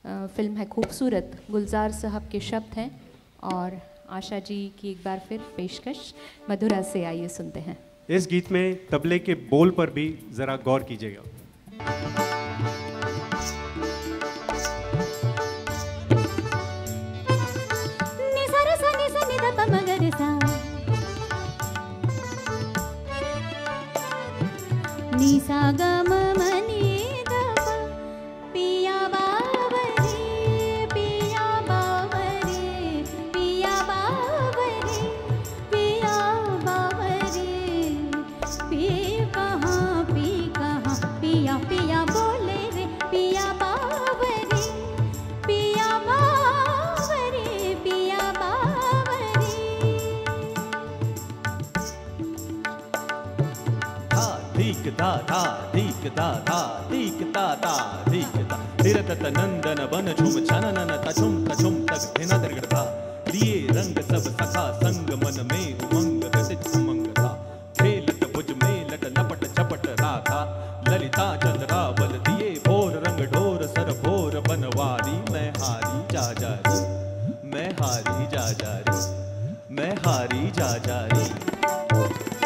Film है खूबसूरत, गुलजार साहब के शब्द हैं और आशा जी की एक बार फिर पेशकश मधुरा से। आइए सुनते हैं। इस गीत में तबले के बोल पर भी जरा गौर कीजिएगा। निसा गम मनी दप पिया बावरे पिया बावरे पिया बावरे पिया बावरे पी कहाँ पिया पिया बोले रे पिया बावरे पिया बावरे पिया बावरे। धीक दादा धीक दादा धीक दादा धीक दा धीरत नंदन बन झुम छनन तछुम तछुम तक धिना दरगढ़ा लिए रंग सब सखा संग मन में उमंग रसित उमंग था खेलत भुज में लट लपट चपट राधा ललिता चंद्रा बल दिए भोर रंग ढोर सर भोर बनवारी मैं हारी जा जा री मैं हारी जा जा री मैं हारी जा जा री।